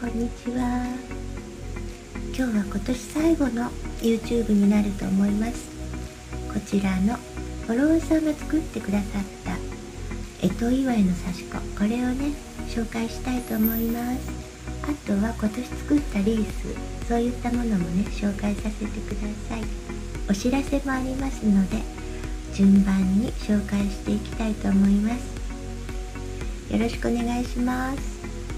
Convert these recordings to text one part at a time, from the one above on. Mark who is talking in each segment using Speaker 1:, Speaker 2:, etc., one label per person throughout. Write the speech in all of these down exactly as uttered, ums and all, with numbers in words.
Speaker 1: こんにちは。今日は今年最後の YouTube になると思います。こちらのフォロワーさんが作ってくださった干支祝いの刺し子、これをね紹介したいと思います。あとは今年作ったリース、そういったものもね紹介させてください。お知らせもありますので順番に紹介していきたいと思います。よろしくお願いします。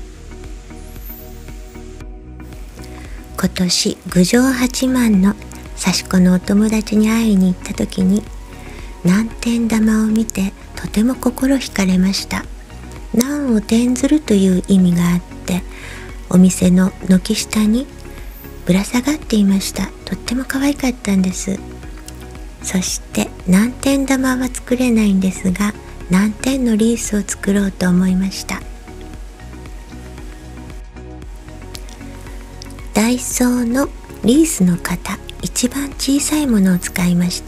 Speaker 1: 今年郡上八幡の刺し子のお友達に会いに行った時に南天玉を見てとても心惹かれました。南を転ずるという意味があって、お店の軒下にぶら下がっていました。とっても可愛かったんです。そして南天玉は作れないんですが、南天のリースを作ろうと思いました。ダイソーのリースの型、一番小さいものを使いました。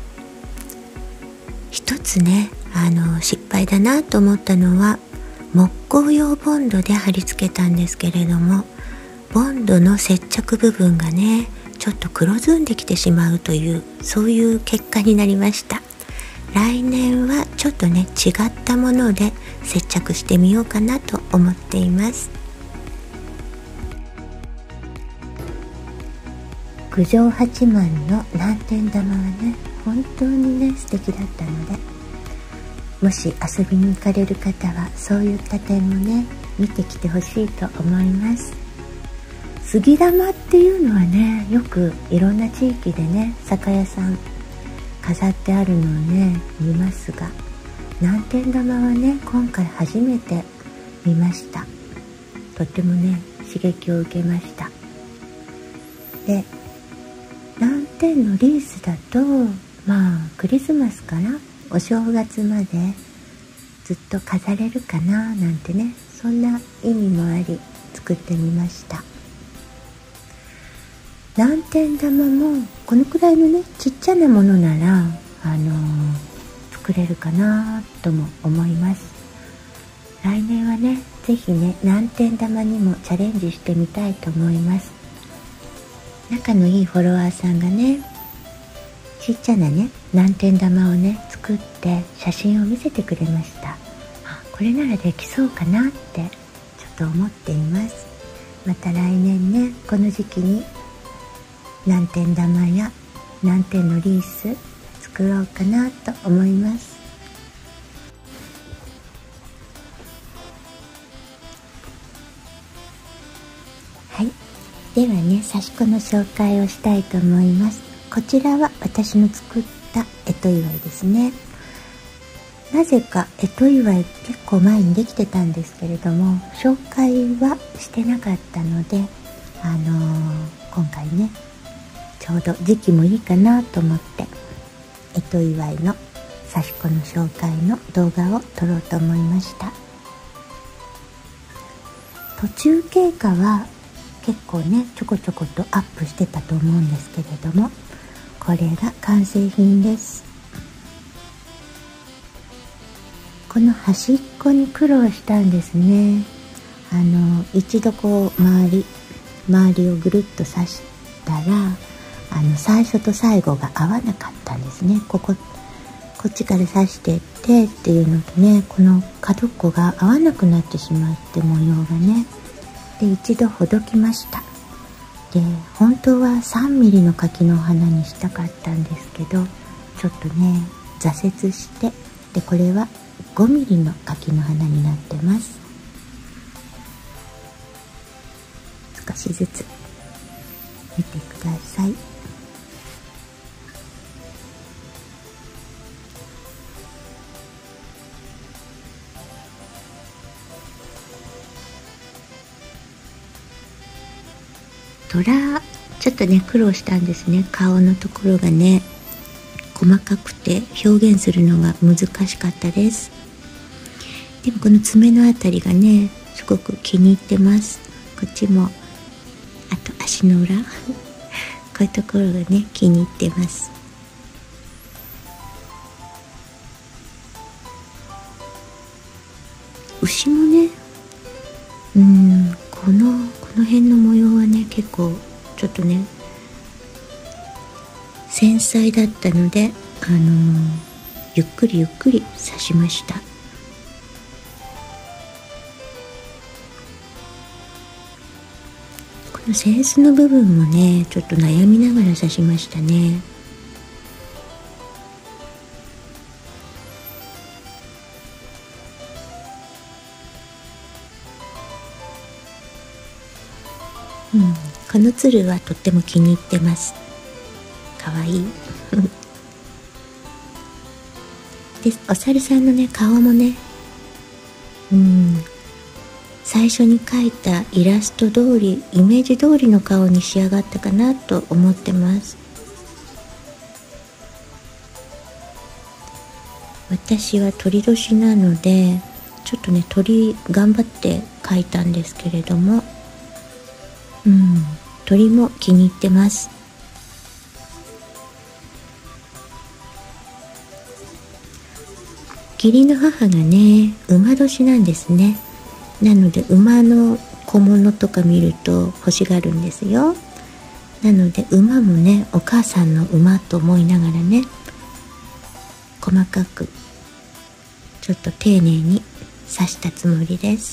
Speaker 1: 一つね、あの失敗だなと思ったのは木工用ボンドで貼り付けたんですけれども、ボンドの接着部分がねちょっと黒ずんできてしまうという、そういう結果になりました。来年はちょっとね違ったもので接着してみようかなと思っています。郡上八幡の南天玉はね本当にね素敵だったので、もし遊びに行かれる方はそういった点もね見てきてほしいと思います。杉玉っていうのはねよくいろんな地域でね酒屋さん飾ってあるのをね見ますが、南天玉はね今回初めて見ました。とってもね刺激を受けました。で南天のリースだと、まあクリスマスからお正月までずっと飾れるかななんてね、そんな意味もあり作ってみました。南天玉もこのくらいのねちっちゃなものなら、あのー、作れるかなとも思います。来年はね是非ね南天玉にもチャレンジしてみたいと思います。仲のいいフォロワーさんがねちっちゃなね南天玉をね作って写真を見せてくれました。あ、これならできそうかなってちょっと思っています。また来年ねこの時期に南天玉や南天のリース作ろうかなと思います。はい、ではね刺し子の紹介をしたいと思います。こちらは私の作った干支祝いですね。なぜか干支祝い結構前にできてたんですけれども紹介はしてなかったので、あのー、今回ねちょうど時期もいいかなと思って干支祝いの刺し子の紹介の動画を撮ろうと思いました。途中経過は結構ねちょこちょことアップしてたと思うんですけれども、これが完成品です。この端っこに苦労したんですね。あの一度こう周り周りをぐるっと刺したら、あの最初と最後が合わなかったんですね。こここっちから刺していってっていうのとね、この角っこが合わなくなってしまって模様がね、で一度ほどきました。で本当はさんミリの柿の花にしたかったんですけど、ちょっとね挫折して、でこれはごミリの柿の花になってます。少しずつ見てください。虎ちょっとね苦労したんですね。顔のところがね細かくて表現するのが難しかったです。でもこの爪のあたりがねすごく気に入ってます。こっちも、あと足の裏こういうところがね気に入ってます。牛もね、うんこのの辺の模様はね結構ちょっとね繊細だったので、あのー、ゆっくりゆっくり刺しました。この扇子の部分もねちょっと悩みながら刺しましたね。うん、このつるはとっても気に入ってます。かわいいで、お猿さんのね顔もね、うん、最初に描いたイラスト通り、イメージ通りの顔に仕上がったかなと思ってます。私は鳥年なのでちょっとね鳥頑張って描いたんですけれども、うん、鳥も気に入ってます。義理の母がね馬年なんですね。なので馬の小物とか見ると欲しがるんですよ。なので馬もねお母さんの馬と思いながらね細かくちょっと丁寧に刺したつもりです。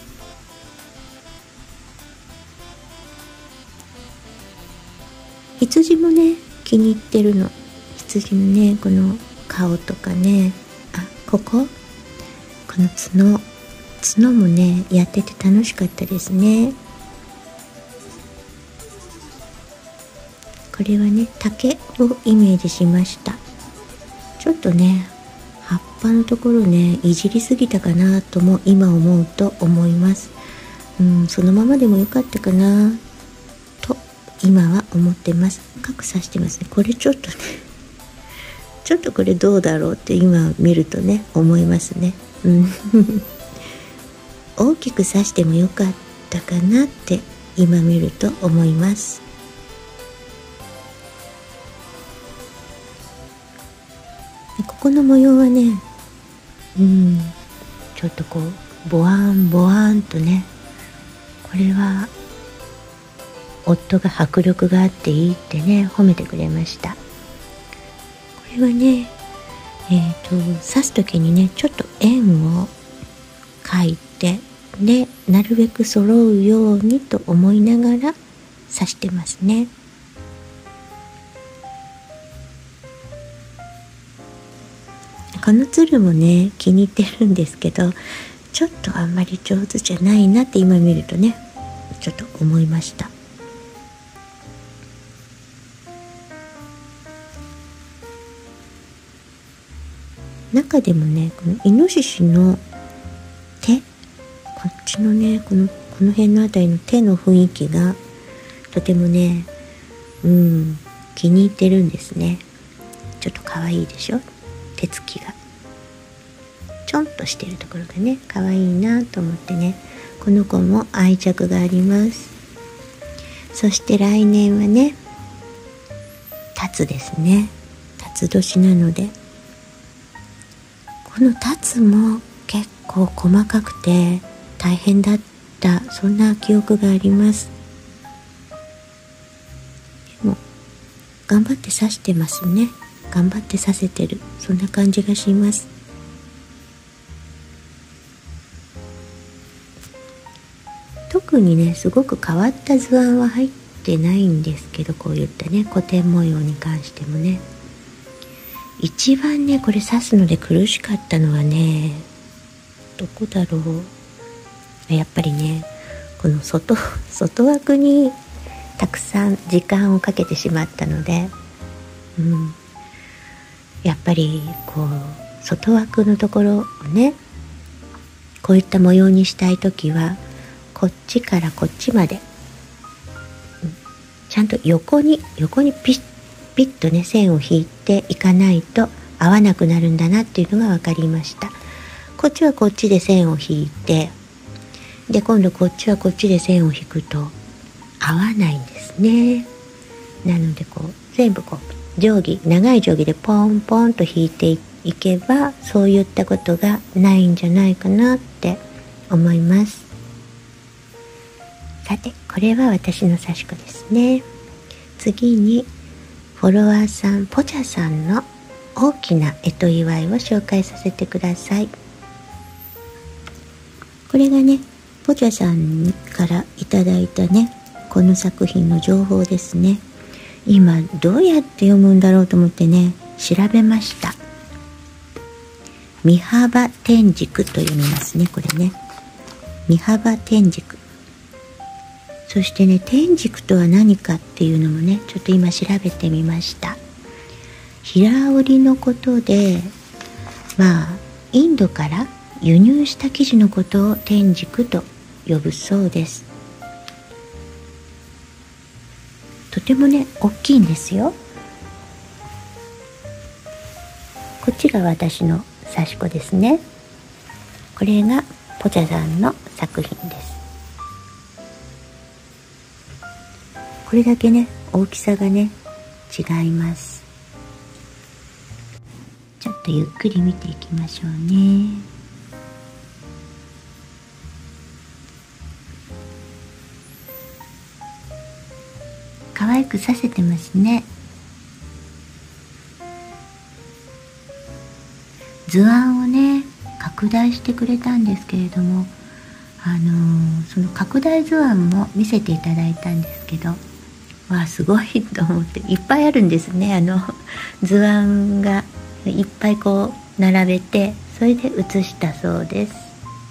Speaker 1: 羊もね気に入ってるの。羊のねこの顔とかね、あ、こここの角角もねやってて楽しかったですね。これはね竹をイメージしました。ちょっとね葉っぱのところねいじりすぎたかなとも今思うと思います。うん、そのままでもよかったかなと今は思ってます。深く刺してますね。これちょっとねちょっとこれどうだろうって今見るとね思いますね。うん大きく刺してもよかったかなって今見ると思います。ここの模様はね、うん、ちょっとこうボワンボワンとね、これは夫が迫力があっていいってね褒めてくれました。これはね、えーと刺す時にねちょっと円を描いて、でなるべく揃うようにと思いながら刺してますね。このつるもね気に入ってるんですけど、ちょっとあんまり上手じゃないなって今見るとねちょっと思いました。中でもねこのイノシシの手、こっちのねこのこの辺のあたりの手の雰囲気がとてもね、うん気に入ってるんですね。ちょっと可愛いでしょ、手つきがちょんとしてるところがね可愛いなと思ってね、この子も愛着があります。そして来年はね辰ですね。辰年なのでこの辰も結構細かくて大変だった、そんな記憶があります。でも頑張って刺してますね。頑張って刺せてる、そんな感じがします。特にねすごく変わった図案は入ってないんですけど、こういったね古典模様に関してもね、一番ねこれ刺すので苦しかったのはねどこだろう、やっぱりねこの外外枠にたくさん時間をかけてしまったので、うん、やっぱりこう外枠のところをねこういった模様にしたいときはこっちからこっちまで、うん、ちゃんと横に横にピッピッとね線を引いていかないと合わなくなるんだなっていうのが分かりました。こっちはこっちで線を引いて、で今度こっちはこっちで線を引くと合わないんですね。なのでこう全部こう定規、長い定規でポンポンと引いていけばそういったことがないんじゃないかなって思います。 さてこれは私の刺し子ですね。次にフォロワーさんポチャさんの大きな干支祝いを紹介させてください。これがねポチャさんからいただいたねこの作品の情報ですね。今どうやって読むんだろうと思ってね調べました。身幅天竺と読みますね。これね身幅天竺、そしてね天竺とは何かっていうのもねちょっと今調べてみました。平織りのことで、まあインドから輸入した生地のことを天竺と呼ぶそうです。とてもね大きいんですよ。こっちが私の刺し子ですね。これがポチャさんの作品です。これだけね大きさがね違います。ちょっとゆっくり見ていきましょうね。可愛く刺せてますね。図案をね拡大してくれたんですけれども、あのー、その拡大図案も見せていただいたんですけど、わあすごいと思って、いっぱいあるんですね。あの図案がいっぱいこう並べて、それで写したそうです。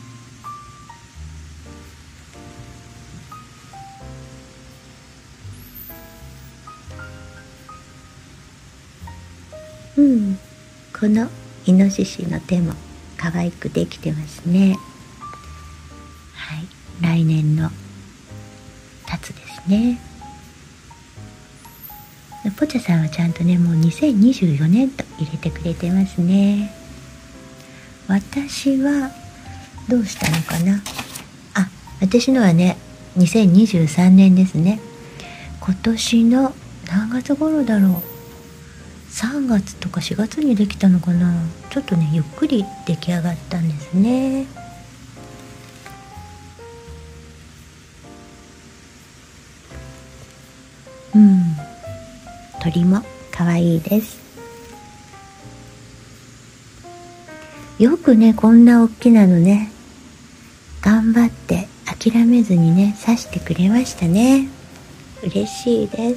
Speaker 1: うん、このイノシシの手も可愛くできてますね。はい、来年のタツですね。ポチャさんはちゃんとねもうにせんにじゅうよねんと入れてくれてますね。私はどうしたのかなあ、私のはねにせんにじゅうさんねんですね。今年の何月頃だろう、さんがつとかしがつにできたのかな。ちょっとねゆっくり出来上がったんですね。うん、鳥も可愛いです。よくねこんな大きなのね頑張って諦めずにね刺してくれましたね。嬉しいです。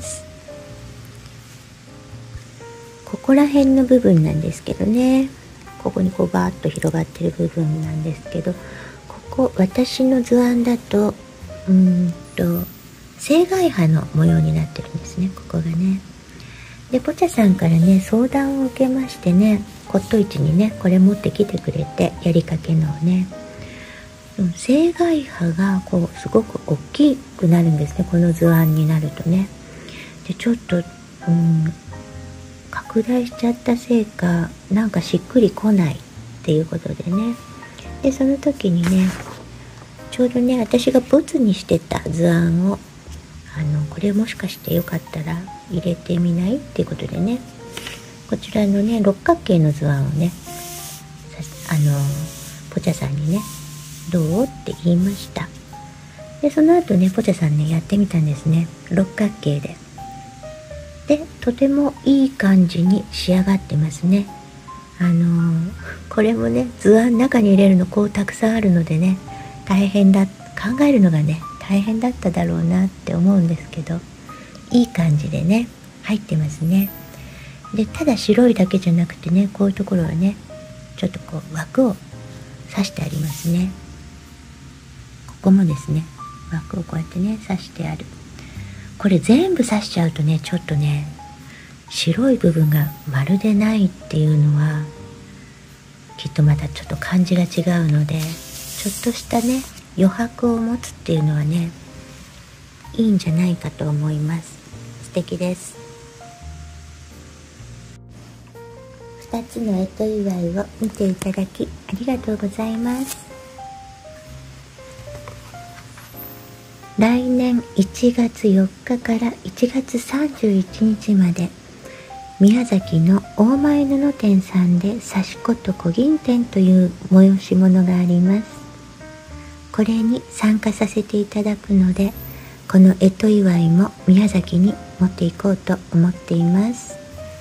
Speaker 1: ここら辺の部分なんですけどね、ここにこうバーッと広がってる部分なんですけど、ここ私の図案だとうーんと青海波の模様になってるんですね、ここがね。でポチャさんからね相談を受けましてね、骨董市にねこれ持ってきてくれて、やりかけのをね、青海波がこうすごく大きくなるんですね、この図案になるとね。でちょっとうん拡大しちゃったせいかなんかしっくりこないっていうことでね、でその時にねちょうどね私がボツにしてた図案をあのこれもしかしてよかったら入れてみないっていうことでね、こちらのね六角形の図案をねあのポチャさんにねどうって言いました。でその後ねポチャさんねやってみたんですね、六角形で。でとてもいい感じに仕上がってますね。あのー、これもね図案中に入れるのこうたくさんあるのでね大変だ、考えるのがね大変だっただろうなって思うんですけど、いい感じでね入ってますね。でただ白いだけじゃなくてね、こういうところはねちょっとこう枠を刺してありますね。ここもですね枠をこうやってね刺してある。これ全部刺しちゃうとねちょっとね白い部分がまるでないっていうのはきっとまたちょっと感じが違うので、ちょっとしたね余白を持つっていうのはねいいんじゃないかと思います。素敵です。ふたつの干支祝いを見ていただきありがとうございます。来年いちがつよっかからいちがつさんじゅういちにちまで宮崎の大前布店さんで刺し子と小銀店という催し物があります。これに参加させていただくので、 この干支祝いも宮崎に持っていこうと思っています。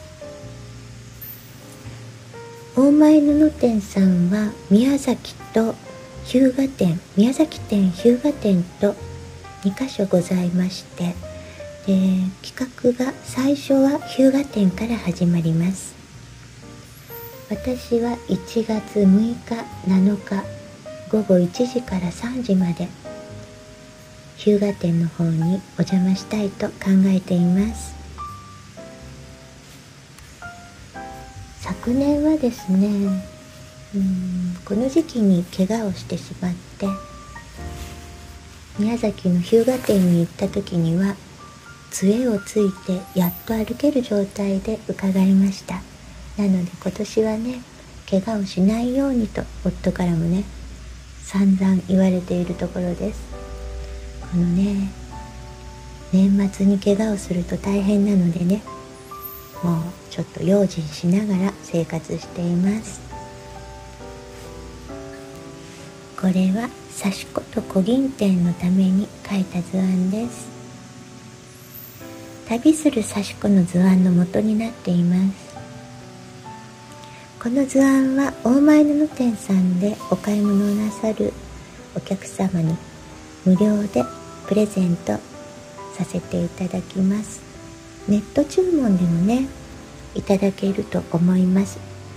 Speaker 1: 大前布店さんは宮崎と日向店、宮崎店、日向店とにかしょございまして、で企画が最初は日向店から始まります。私はいちがつむいかなのかごごいちじからさんじまで日向店の方にお邪魔したいと考えています。昨年はですね、うーんこの時期に怪我をしてしまって、宮崎の日向店に行った時には杖をついてやっと歩ける状態で伺いました。なので今年はね、怪我をしないようにと夫からもね散々言われているところです。このね、年末に怪我をすると大変なのでね、もうちょっと用心しながら生活しています。これは刺し子と小銀店のために書いた図案です。旅する刺し子の図案の元になっています。この図案は大前布店さんでお買い物をなさるお客様に無料でプレゼントさせていただきます。ネット注文でもねいただけると思います。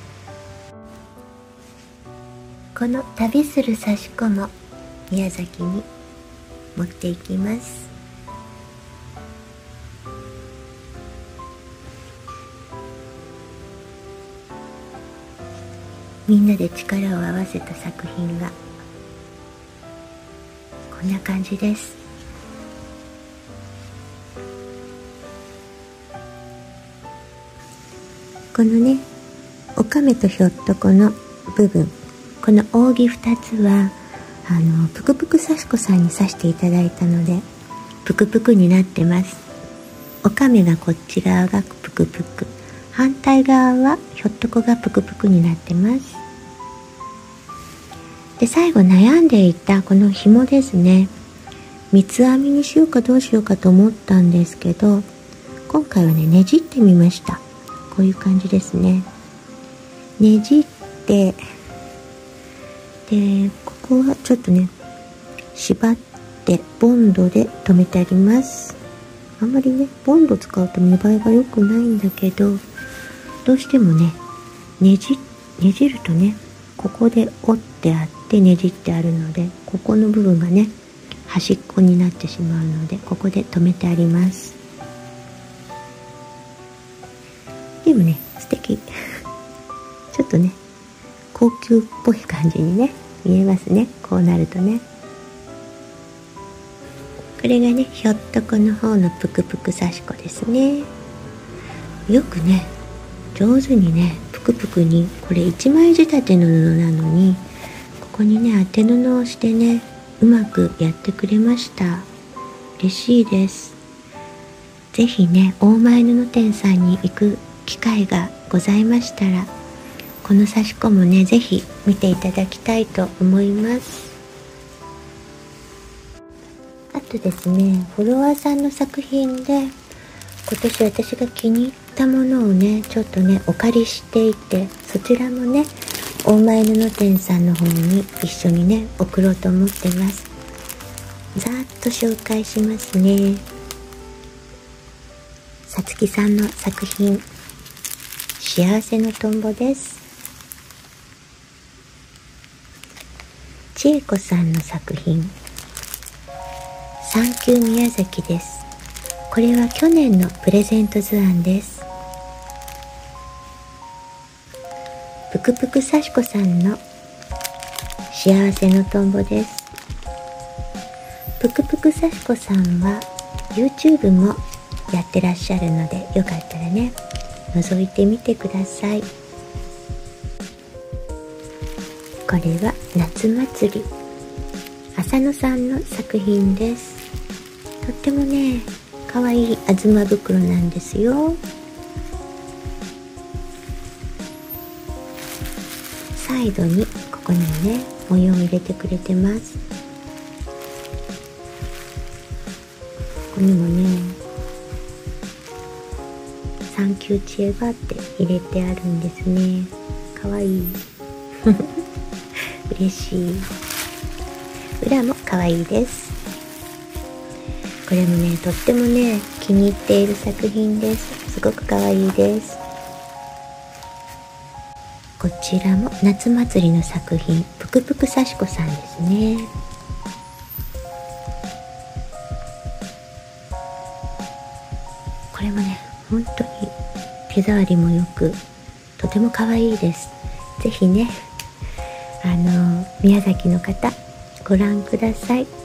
Speaker 1: この旅する刺し子も宮崎に持っていきます。みんなで力を合わせた作品がこんな感じです。このね、おかめとひょっとこの部分、この扇ふたつはあのぷくぷく刺し子さんに刺していただいたのでぷくぷくになってます。おかめがこっち側がぷくぷく、反対側はひょっとこがぷくぷくになってます。で最後悩んでいたこの紐ですね、三つ編みにしようかどうしようかと思ったんですけど、今回はねねじってみました。こういう感じですね。ねじってでここはちょっとね縛ってボンドで留めてあります。あんまりねボンド使うと見栄えが良くないんだけど、どうしてもねねじねじるとねここで折ってあってねじってあるので、ここの部分がね端っこになってしまうのでここで留めてあります。でもね素敵ちょっとね高級っぽい感じにね見えますね、こうなるとね。これがねひょっとこの方のぷくぷく刺し子ですね。よくね上手にねぷくぷくに、これいちまい仕立ての布なのにここにね当て布をしてねうまくやってくれました。嬉しいです。ぜひね大前布店さんに行く機会がございましたら、この刺し子もねぜひ見ていただきたいと思います。あとですね、フォロワーさんの作品で今年私が気に入ったものをねちょっとねお借りしていて、そちらもね大前布店さんの方に一緒にね送ろうと思ってます。ざーっと紹介しますね。さつきさんの作品、幸せのとんぼです。ちえこさんの作品、サンキュー宮崎です。これは去年のプレゼント図案です。ぷくぷくさしこさんの幸せのとんぼです。ぷくぷくさしこさんは YouTube もやってらっしゃるので、よかったらね覗いてみてください。これは夏祭り、浅野さんの作品です。とってもねかわいいあずま袋なんですよ。サイドにここにもね模様を入れてくれてます。 こにもねサンキューチエバって入れてあるんですね。かわいい嬉しい。裏もかわいいです。これもねとってもね気に入っている作品です。すごくかわいいです。こちらも夏祭りの作品、ぷくぷくさしこさんですね。これもね本当に手触りもよくとても可愛いです。ぜひねあの宮崎の方ご覧ください。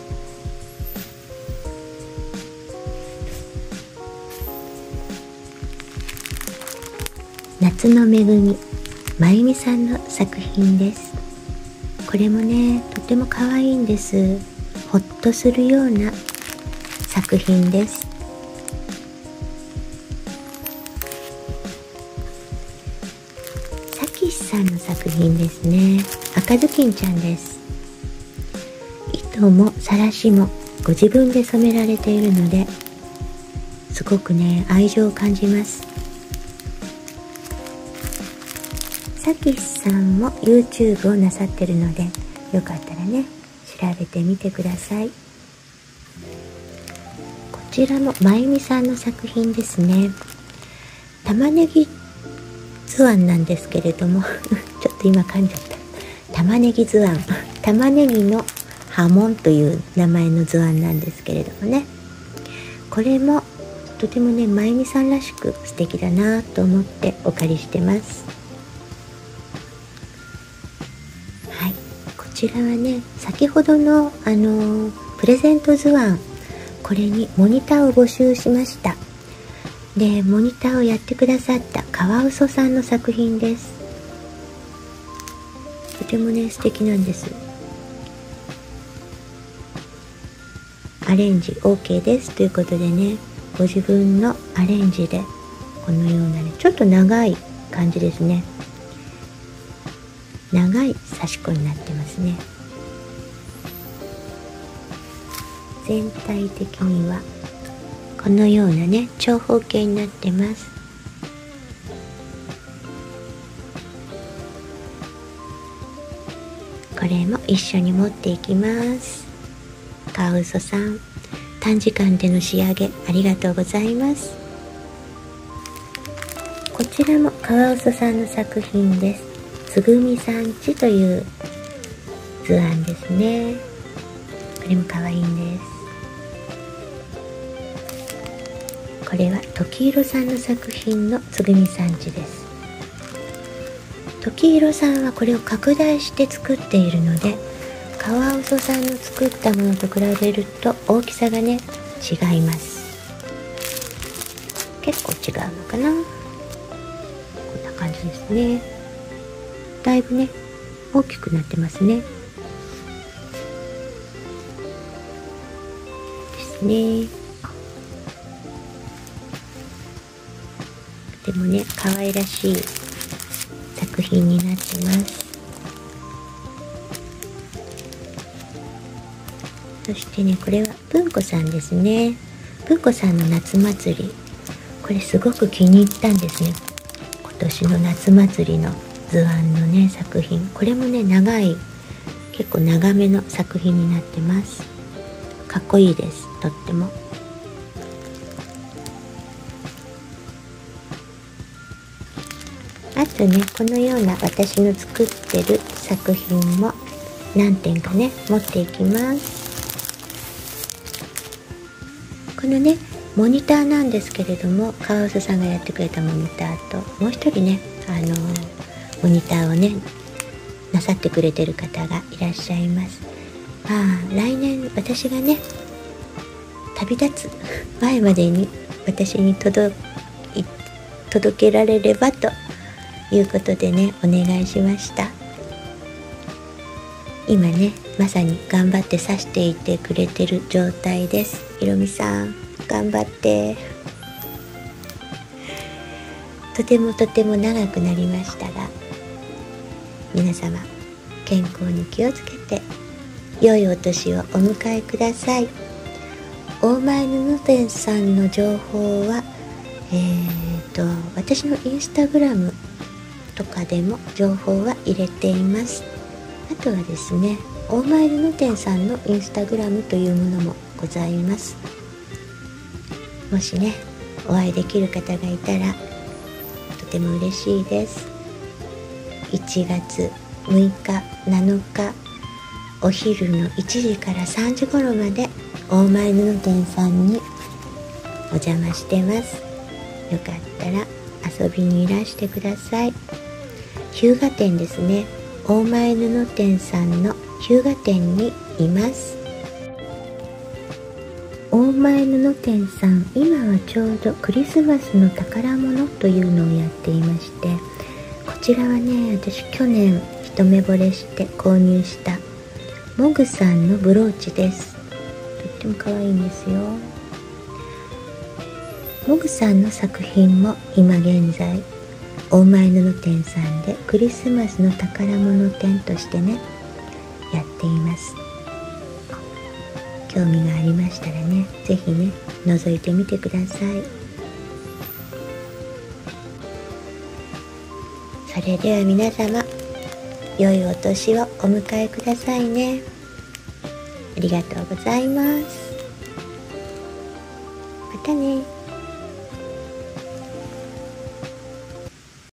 Speaker 1: 夏の恵み、まゆみさんの作品です。これもねとても可愛いんです。ほっとするような作品です。さきしさんの作品ですね。赤ずきんちゃんです。糸もさらしもご自分で染められているのですごくね愛情を感じます。さきしさんも YouTube をなさってるのでよかったらね調べてみてください。こちらもまゆみさんの作品ですね。玉ねぎ図案なんですけれどもちょっと今噛んじゃった。玉ねぎ図案玉ねぎの波紋という名前の図案なんですけれどもね、これもとてもねまゆみさんらしく素敵だなと思ってお借りしてます。はい、こちらはね先ほどのあのプレゼント図案、これにモニターを募集しました。でモニターをやってくださったカワウソさんの作品です。とてもね素敵なんです。アレンジ オーケー ですということでね、ご自分のアレンジでこのようなねちょっと長い感じですね。長い刺し子になってますね。全体的にはこのようなね長方形になってます。これも一緒に持っていきます。カワウソさん、短時間での仕上げありがとうございます。こちらもカワウソさんの作品です。つぐみさんちという図案ですね。これも可愛いんです。これは時色さんの作品のつぐみさんちです。時色さんはこれを拡大して作っているので、カワウソさんの作ったものと比べると大きさがね違います。結構違うのかな。こんな感じですね。だいぶね大きくなってますね。ですね。とてもね可愛らしい作品になってます。そしてねこれは文子さんですね。文子さんの夏祭り、これすごく気に入ったんですね。今年の夏祭りの図案のね作品、これもね長い結構長めの作品になってます。かっこいいです。とってもあとねこのような私の作ってる作品も何点かね持っていきます。このねモニターなんですけれども、カワウソさんがやってくれたモニターともう一人ねあのモニターをねなさってくれてる方がいらっしゃいます。まあ来年私がね旅立つ前までに私に届い届けられればということでねお願いしました。今ねまさに頑張って刺していてくれてる状態です。ひろみさん頑張って。とてもとても長くなりましたが、皆様健康に気をつけて良いお年をお迎えください。 大前布店さんの情報はえーと私のインスタグラムとかでも情報は入れています。あとはですね、大前布店さんのインスタグラムというものもございます。もしねお会いできる方がいたらとても嬉しいです。いちがつむいかなのかお昼のいちじからさんじ頃まで大前布店さんにお邪魔してます。よかったら遊びにいらしてください。日向店ですね。大前布店さんの日向店にいます。大前布店さん、今はちょうどクリスマスの宝物というのをやっていまして、こちらはね、私去年一目惚れして購入したモグさんのブローチです。とっても可愛いんですよ。モグさんの作品も今現在大前布店さんでクリスマスの宝物展としてねやっています。興味がありましたらね、ぜひね覗いてみてください。それでは皆様、良いお年をお迎えくださいね。ありがとうございます。またね。